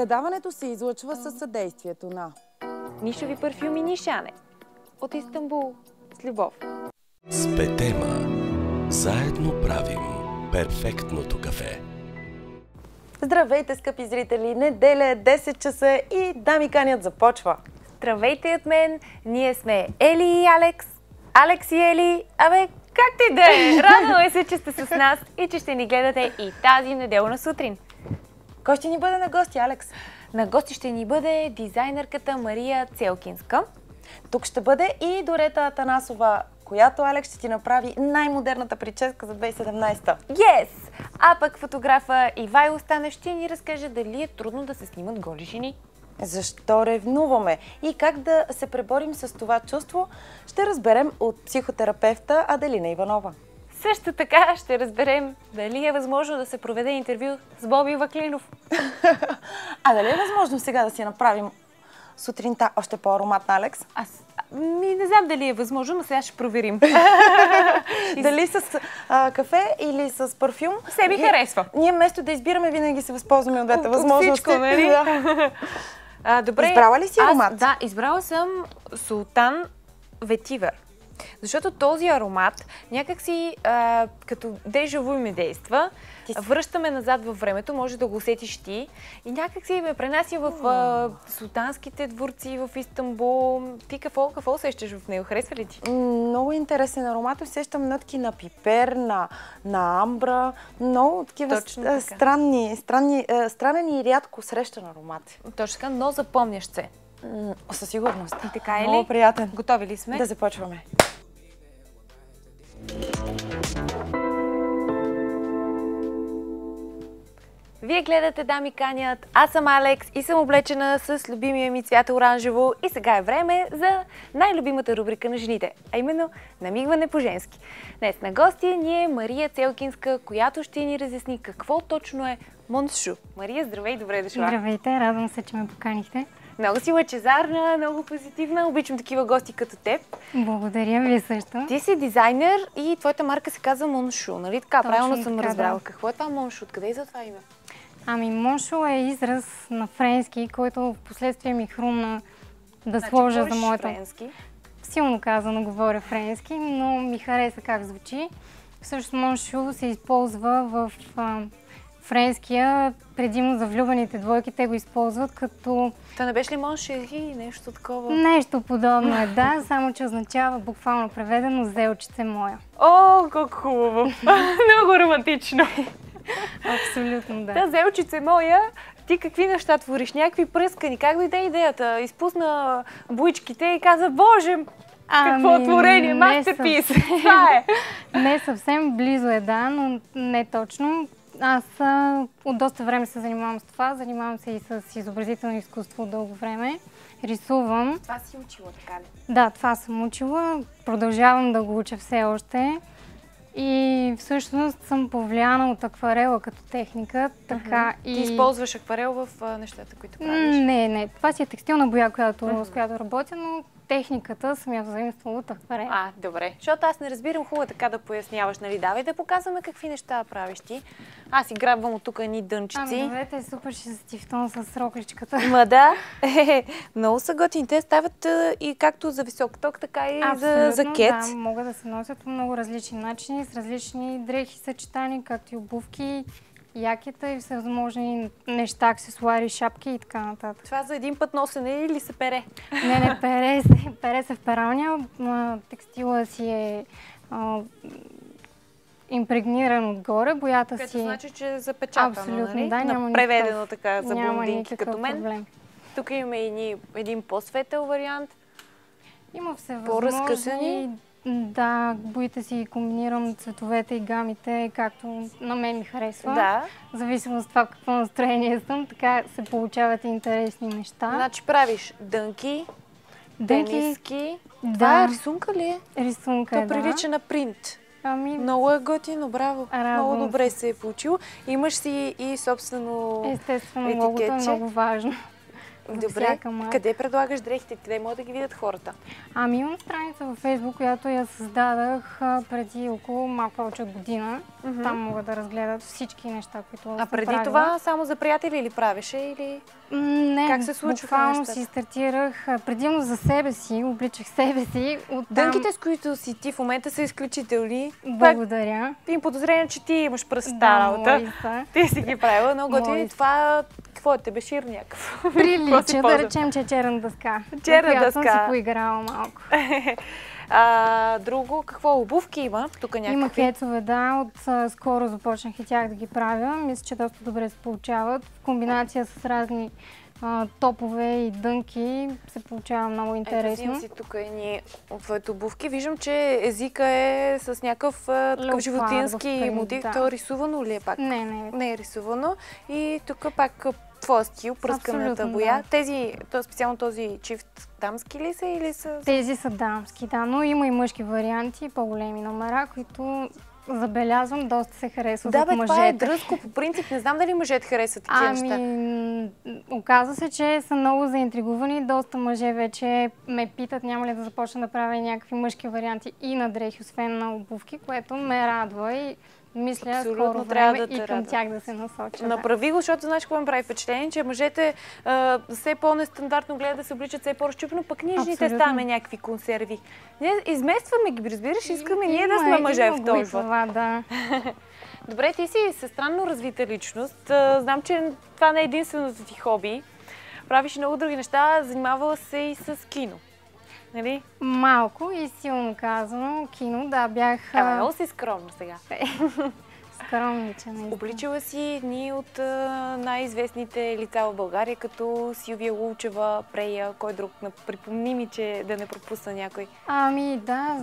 Предаването се излъчва със съдействието на Нишови парфюми Нишане от Истанбул с любов. С Петема заедно правим перфектното кафе. Здравейте, скъпи зрители! Неделя е 10 часа и Дами канят започва. Здравейте от мен! Ние сме Ели и Алекс. Алекс и Ели. Абе, как ти да е? Радваме се, че сте с нас и че ще ни гледате и тази неделна сутрин. Кой ще ни бъде на гости, Алекс? На гости ще ни бъде дизайнерката Мария Целкинска. Тук ще бъде и Дорета Атанасова, която, Алекс, ще ти направи най-модерната прическа за 2017. Yes! А пък фотографа Ивайло Станев ще ни разкаже дали е трудно да се снимат голи жени. Защо ревнуваме и как да се преборим с това чувство, ще разберем от психотерапевта Аделина Иванова. Също така ще разберем дали е възможно да се проведе интервю с Боби Ваклинов. А дали е възможно сега да си направим сутринта още по-ароматна, Алекс? Аз не знам дали е възможно, но сега ще проверим. Дали с кафе или с парфюм? Все ми харесва. Ние вместо да избираме, винаги се възползваме от двете възможности. Всичко, нали? Добре. Избрала ли си аромат? Да, избрала съм Султан Ветивър. Защото този аромат някакси като дежаву ми действа. Връщаме назад във времето, може да го усетиш ти. И някакси ме пренася в султанските дворци в Истанбул. Ти какво усещаш в него? Харесва ли ти? Много интересен аромат. Усещам нотки на пипер, на амбра. Много такива странен и рядко срещан аромат. Точно така, но запомнящ се. Със сигурност. И така е ли? Много приятен. Готови ли сме? Да започваме. Вие гледате Дами канят, аз съм Алекс и съм облечена с любимия ми цвят оранжево и сега е време за най-любимата рубрика на жените, а именно намигване по женски. Днес на гости ни е Мария Целкинска, която ще ни разясни какво точно е моншу. Мария, здравей, добре дошла. Здравейте, радвам се, че ме поканихте. Много си лъчезарна, много позитивна, обичам такива гости като теб. Благодаря, вие също. Ти си дизайнер и твоята марка се казва Моншу, нали така? Точно Правилно съм така, разбрала. да. Какво е това Моншу? Откъде и за това име? Моншо е израз на френски, който в последствие ми хрумна да сложа за моето... френски? Силно казано говоря френски, но ми хареса как звучи. Всъщност Моншо се използва в френския, предимно за влюбените двойки, те го използват като... Това не беше ли Моншери, нещо такова? Нещо подобно е, да, само че означава буквално преведено зелчице моя. О, колко хубаво! Много романтично! Абсолютно, да. Та зелчице моя, ти какви неща твориш? Някакви пръскани? Как дойде идеята? Изпусна буичките и каза, Боже, какво творение, мастерпис! Това е! Не съвсем близо е, да, но не точно. Аз от доста време се занимавам с това, занимавам се и с изобразително изкуство дълго време. Рисувам. Това си учила, така ли? Да, това съм учила. Продължавам да го уча все още. И всъщност съм повлияна от акварела като техника, така и... Ти използваш акварел в нещата, които правиш? Не. Това си е текстилна боя, с която работя, но техниката съм я взаимствала от акварел. Добре. Защото аз не разбирам, хубаво така да поясняваш, нали? Давай да показваме какви неща правиш ти. Аз си грабвам от тук едни дънчици. Добре, супер, ще се в тон с рокличката. Да. Много са готини. Те стават и както за висок ток, така и за кет. Да, могат да се носят по много различни начини, с различни дрехи съчетани, както и обувки, якета и всевъзможни неща, аксесуари, шапки и така нататък. Това за един път носене или се пере? Не, пере се в пералня. Текстила си е импрегниран отгоре, боята си... Което значи, че е запечатано, абсолютно, нали? да, няма преведено така за блондинки като мен. Проблем. Тук имаме един по-светъл вариант. Има всевъзможни... По-разкъсани. Да, боите си комбинирам цветовете и гамите, както на мен ми харесва. Да. В зависимост от това какво настроение съм, така се получават интересни неща. Значи правиш дънки, тениски. Да. Това е рисунка ли е? Рисунка е, да. То прилича на принт. Много е готино, браво. Много добре се е получило. Имаш си и собствено естествено, етикетче. логото е много важно. Добре, къде предлагаш дрехите? Къде могат да ги видят хората? Ами имам страница във Фейсбук, която я създадах преди около малко повече от година. Там могат да разгледат всички неща, които съм преди правила. това само за приятели или правеше? Или... Не, как се случва буквално си стартирах предимно за себе си, обличах себе си. Дънките, с които си ти в момента, са изключителни. Благодаря. Им подозрение, че ти имаш пръст в тази работа. Ти си ги правила, но готини. Това какво е? Тебешир някакъв? Прилича, да речем, че е черна дъска. Черна дъска. Съм си поиграла малко. Друго, какво обувки има? Тук някакви? Има кецове, да. От скоро започнах и тях да ги правя. Мисля, че доста добре се получават. В комбинация с разни топове и дънки се получава много интересно. Ето, си тук едни от твоите обувки. Виждам, че езика е с някакъв животински мотив. Да. То е рисувано ли е пак? Не е рисувано. И тук пак твоя стил, пръсканата боя. Да. Специално този чифт дамски ли са или са? Тези са дамски, да, но има и мъжки варианти, по-големи номера, които забелязвам, доста се харесват от мъжете. Това е дръзко, по принцип. Не знам дали мъжете харесват такива неща. Оказва се, че са много заинтригувани. Доста мъже вече ме питат, няма ли да започна да правя някакви мъжки варианти и на дрехи, освен на обувки, което ме радва и мисля скоро време и към тях да се насоча. Направи го, защото знаеш какво ми прави впечатление, че мъжете все по-нестандартно гледат да се обличат все по-разчупено, пък ние жените ставаме някакви консерви. Ние изместваме ги, разбираш, искаме ние да сме мъже в този живот. Да. Добре, ти си странно развита личност. Знам, че това не е единственото ти хоби. Правиш много други неща, занимавала се и с кино. Нали? Малко и силно казано. Кино, да, бях... Много си скромна сега. Скромнича, наистина. Обличала си едни от най-известните лица в България, като Силвия Лулчева, Прея, кой друг? Припомни ми, че да не пропусна някой. Ами да,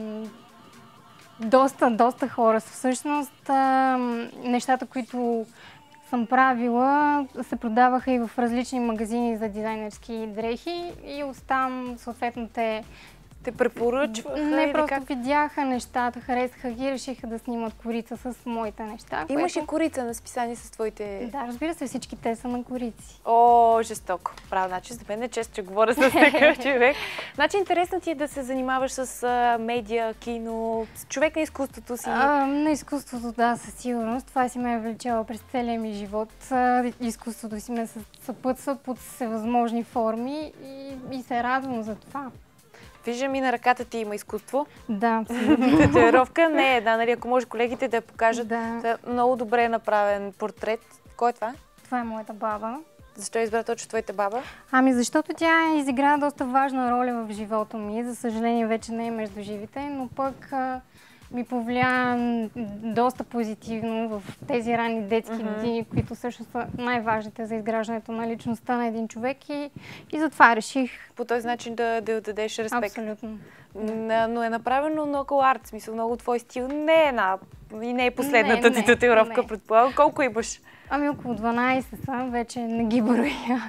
доста хора. Всъщност нещата, които съм правила, се продаваха и в различни магазини за дизайнерски дрехи и оттам съответно те препоръчваха? Не, просто видяха нещата, харесаха ги, решиха да снимат корица с моите неща. Имаш и корица на списание с твоите... Да, разбира се, всички те са на корици. О, жестоко. Право, значи за мен е често, че говоря с такъв човек. Значи интересно ти е да се занимаваш с медиа, кино, с човек на изкуството си? На изкуството, да, със сигурност. Това си ме е влечело през целия ми живот. Изкуството си ме съпътства под всевъзможни форми и се радвам за това. Виждам и на ръката ти има изкуство. Да. Татуировка не е една, нали? Ако може колегите да я покажат. Да. Много добре направен портрет. Кой е това? Това е моята баба. Защо избра точно твоята баба? Ами защото тя изигра доста важна роля в живота ми. За съжаление вече не е между живите, но пък ми повлия доста позитивно в тези ранни детски години, които също са най-важните за изграждането на личността на един човек и затова реших. По този начин да дадеш респект. Абсолютно. Но е направено много арт, смисъл, много твой стил. Не е една и не е последната ти татуировка, предполагам. Колко имаш? Ами около 12 са, вече не ги броя.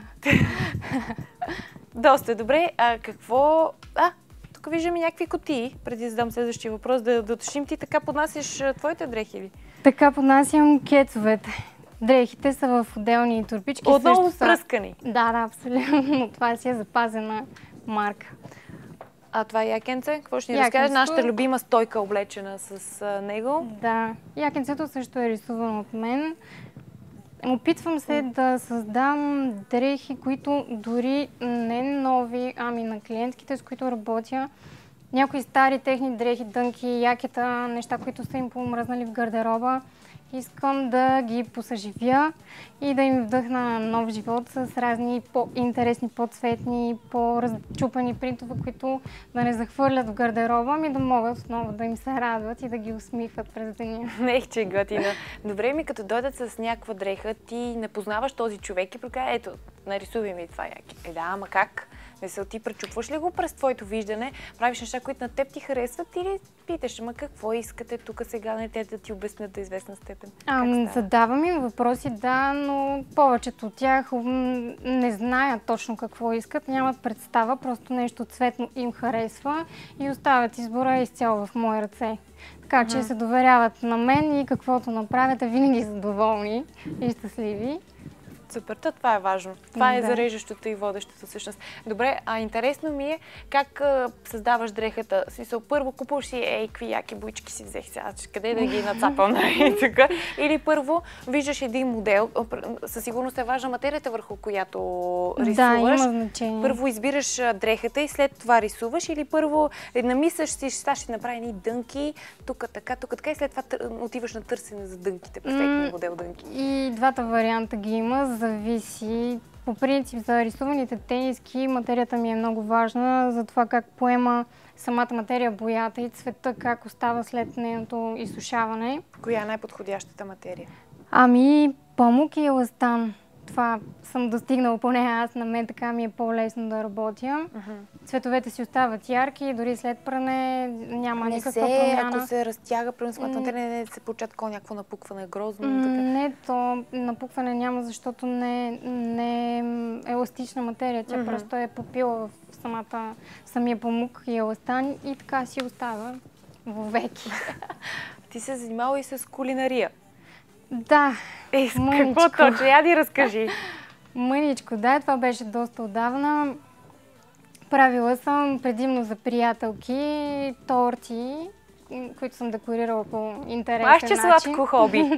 Доста добре. Какво... Тук виждаме някакви кутии, преди да задам следващия въпрос, да уточним, ти така поднасяш твоите дрехи ли? Така поднасям кецовете. Дрехите са в отделни турбички. Отново впръскани? Да, абсолютно. Това си е запазена марка. А това е якенце? Какво ще ни разкажеш? Нашата любима стойка облечена с него. Да. Якенцето също е рисувано от мен. Опитвам се да създам дрехи, които дори не нови, ами на клиентките, с които работя. Някои стари техни дрехи, дънки, якета, неща, които са им помръзнали в гардероба. Искам да ги посъживя и да им вдъхна нов живот с разни по-интересни, по-цветни, по-разчупани принтове, които да не захвърлят в гардероба, ами да могат отново да им се радват и да ги усмихват през деня. Че готина. Добре, ми като дойдат с някаква дреха, ти не познаваш този човек и прекара, ето, нарисувай ми това яки. Да, ама как? Мисъл, ти пречупваш ли го през твоето виждане? Правиш неща, които на теб ти харесват или питаш, ама какво искате тук сега, не те да ти обяснят до известна степен? Задавам им въпроси, да, но повечето от тях не знаят точно какво искат, нямат представа, просто нещо цветно им харесва и оставят избора изцяло в мои ръце. Така че се доверяват на мен и каквото направят, винаги са доволни и щастливи. Супер, това е важно. Това е Да. зареждащото и водещото всъщност. Добре, интересно ми е как създаваш дрехата. В смисъл, първо купуваш си, какви яки буйчики си взех сега, къде да ги нацапам, тук. Или първо виждаш един модел, със сигурност е важна материята, върху която рисуваш. Да, има значение. Първо избираш дрехата и след това рисуваш, или първо намисляш си, ще направи едни дънки, тук така и след това отиваш на търсене за дънките, перфектни модел дънки. И двата варианта ги има, зависи. По принцип за рисуваните тениски материята ми е много важна, за това как поема самата материя, боята и цвета, как остава след нейното изсушаване. Коя е най-подходящата материя? Ами, памук и еластан. Това съм достигнала, поне аз, на мен така ми е по-лесно да работя. Цветовете си остават ярки и дори след пране няма никаква промяна. Ако се разтяга, примерно самата материя, не се получава такова някакво напукване, грозно. Не, то напукване няма, защото не е еластична материя. Тя просто е попила в самия памук и еластан и така си остава вовеки. Ти се занимава и с кулинария. Да, какво точно? Я ни разкажи. Мъничко, да, това беше доста отдавна. Правила съм предимно за приятелки торти, които съм декорирала по интересен начин. Сладко хоби.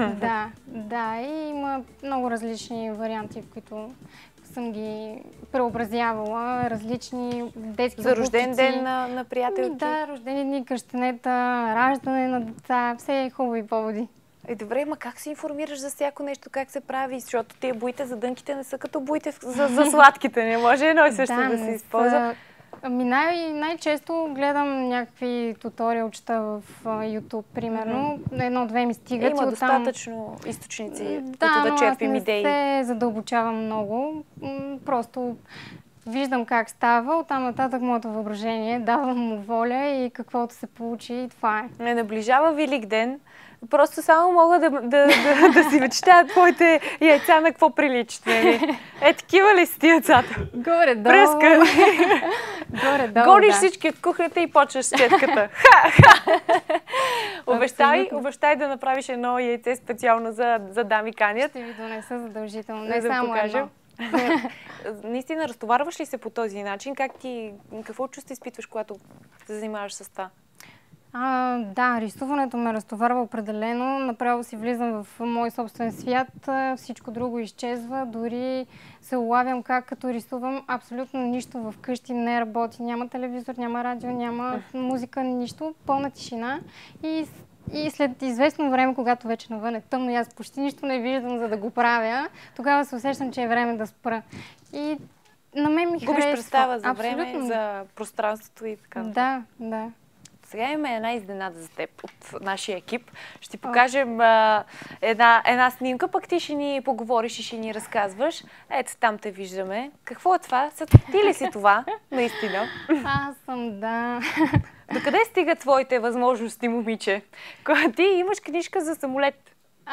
Да, и има много различни варианти, в които съм ги преобразявала, различни детски за рожден ден на приятелки? Да, рождени дни, кръщенета, раждане на деца, все хубави поводи. Добре, ма как се информираш за всяко нещо, как се прави? Защото тия боите за дънките не са като боите за сладките, не може едно и също да се използва. Ами най-често гледам някакви туториалчета в YouTube, примерно. Едно-две ми стигат. Има достатъчно източници, които да черпим идеи. Да, не се задълбочавам много. Просто виждам как става, оттам нататък моето въображение, давам му воля и каквото се получи, и това е. Не наближава Велик ден. Просто само мога да си мечтая твоите яйца на какво приличат. Такива ли си ти яйцата? Горе-долу. Пръскани. Горе-долу, гониш всички от кухнята и почваш с четката. Обещай да направиш едно яйце специално за дами канят. Ще ви донеса задължително. Не само едно. Наистина, разтоварваш ли се по този начин? Какво чувство изпитваш, когато се занимаваш с това? Да, рисуването ме разтоварва определено. Направо си влизам в мой собствен свят. Всичко друго изчезва. Дори се улавям как като рисувам абсолютно нищо вкъщи не работи. Няма телевизор, няма радио, няма музика, нищо. Пълна тишина. И след известно време, когато вече навън е тъмно и аз почти нищо не виждам, за да го правя, тогава се усещам, че е време да спра. И на мен ми харесва. Губиш представа за време, за пространството и така. Да. Сега имаме една изненада за теб от нашия екип. Ще ти покажем една снимка, пък ти ще ни поговориш и ще ни разказваш. Ето, там те виждаме. Какво е това? Ти ли си това? Наистина. Аз съм, да. Докъде стига твоите възможности, момиче? Ти имаш книжка за самолет.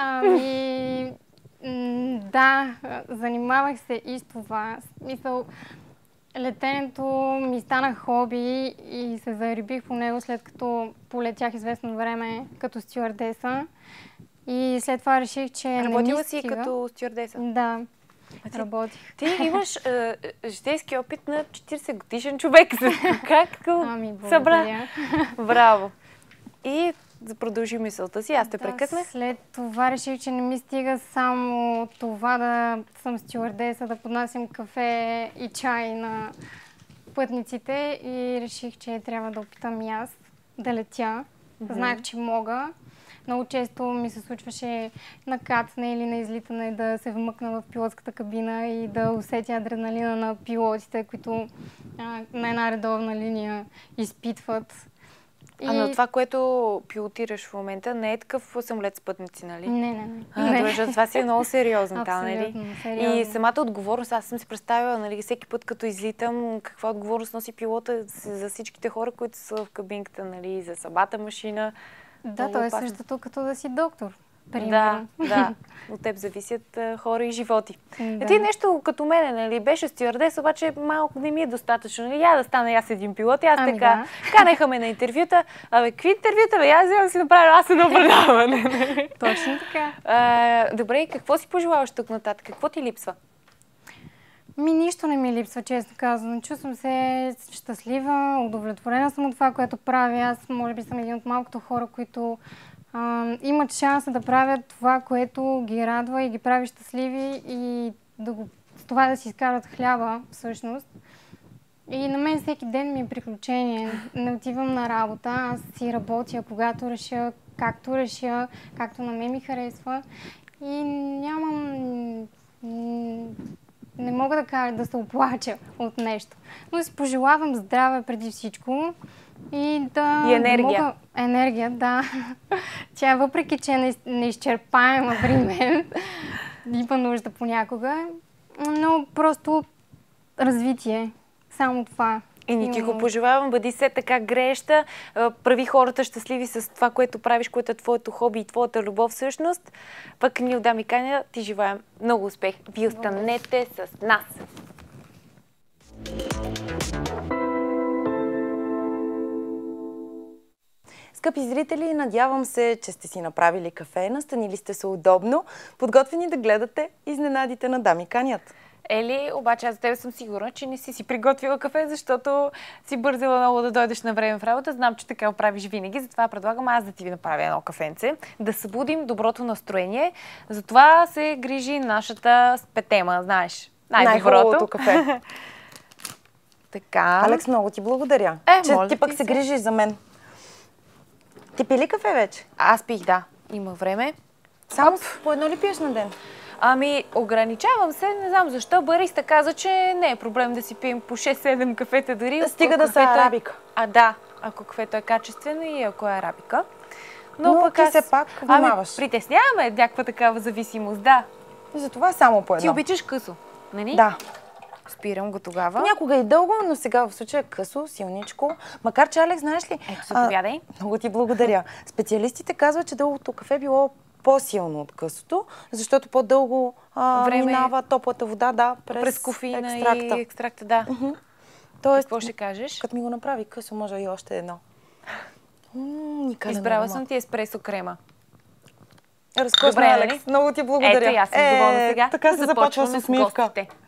Да, занимавах се и с това. Смисъл, летенето ми стана хоби и се зарибих по него, след като полетях известно време като стюардеса. И след това реших, че не ми стига. Работила си като стюардеса? Да, работих. Ти имаш житейски опит на 40 годишен човек. Как събра? Браво! И да продължи мисълта си, аз те прекъснах. След това реших, че не ми стига само това да съм стюардеса, да поднасям кафе и чай на пътниците и реших, че трябва да опитам и аз да летя. Знаех, че мога. Много често ми се случваше на кацане или на излитане да се вмъкна в пилотската кабина и да усетя адреналина на пилотите, които на една редовна линия изпитват. Но това, което пилотираш в момента, не е такъв самолет с пътници, нали? Не. Добре, това си е много сериозно. Абсолютно сериозно. И самата отговорност, аз съм си представила, нали, всеки път като излитам, каква отговорност носи пилота за всичките хора, които са в кабинката, нали, за самата машина. Да, то е същото като да си доктор. примерно. Да. От теб зависят хора и животи. Да. Ти нещо като мене, нали? Беше стюардес, обаче малко не ми е достатъчно. Нали? Я да стана аз един пилот. И аз Ами така, канеха ме на интервюта. Какви интервюта, бе? Аз вземам да си направя аз едно предаване. Точно така. Добре, и какво си пожелаваш тук нататък? Какво ти липсва? Нищо не ми липсва, честно казано. Чувствам се щастлива, удовлетворена съм от това, което правя. Аз може би съм един от малкото хора, които имат шанса да правят това, което ги радва и ги прави щастливи и с това да си изкарат хляба, всъщност. И на мен всеки ден ми е приключение. Не отивам на работа, аз си работя, когато реша, както на мен ми харесва. И не мога да кажа да се оплача от нещо. Но си пожелавам здраве преди всичко. И енергия. Енергия, да. Тя въпреки, че е неизчерпаема при мен, има нужда понякога, но просто развитие. Само това. И ни ти го пожелавам, бъди се така грееща, прави хората щастливи с това, което правиш, което е твоето хоби и твоята любов всъщност. Пък ние от Дами Каня ти желаем много успех. Вие останете с нас! Скъпи зрители, надявам се, че сте си направили кафе, настанили сте се удобно, подготвени да гледате изненадите на Дами Канят. Ели, обаче аз за тебе съм сигурна, че не си приготвила кафе, защото си бързала много да дойдеш на време в работа. Знам, че така правиш винаги, затова предлагам аз да ти направя едно кафенце, да събудим доброто настроение. Затова се грижи нашата спетема, знаеш. Най-хубавото кафе. Така. Алекс, много ти благодаря, че ти пък се грижиш за мен. Ти пи ли кафе вече? Аз пих, да. Има време. Само по едно ли пиеш на ден? Ограничавам се, не знам защо. Бариста каза, че не е проблем да си пием по 6-7 кафета дори. Стига да са арабика. Да, ако кафето е качествено и ако е арабика. Но пък ти все пак внимаваш. Притесняваме някаква такава зависимост, да. И затова само по едно. Ти обичаш късо, нали? Да. Спирам го тогава. Някога и дълго, но сега в случая късо, силничко. Макар че, Алекс, знаеш ли? Ето, заповядай. Много ти благодаря. Специалистите казват, че дългото кафе било по-силно от късото, защото по-дълго минава топлата вода, през кофеина и екстракта, да. Тоест, какво ще кажеш? Като ми го направи късо, може и още едно. Избрала съм ти еспресо крема. Разкошна, Алекс. Много ти благодаря. Ето и аз съм доволна сега. Така се започва с усмивка.